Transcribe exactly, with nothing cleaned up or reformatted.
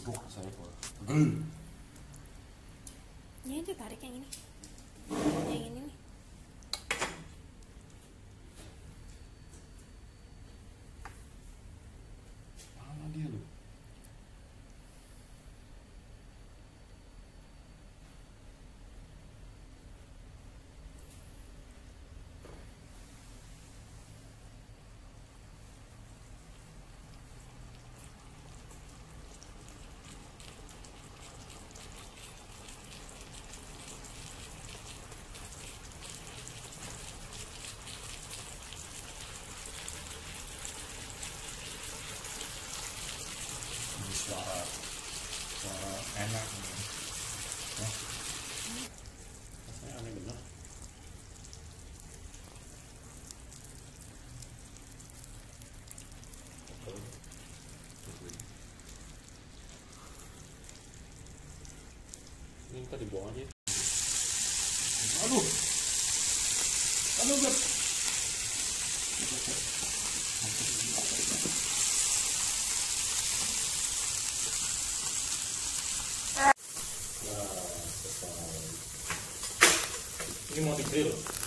Wah, saya kok. Pegel. Ini aja tarik yang ini. Yang ini nih. Mana dia lu? Suara suara enak nih. Nah, rasanya aneh bener. Ini kita dibuang aja. Aduh, aduh bet. Ini mau di grill.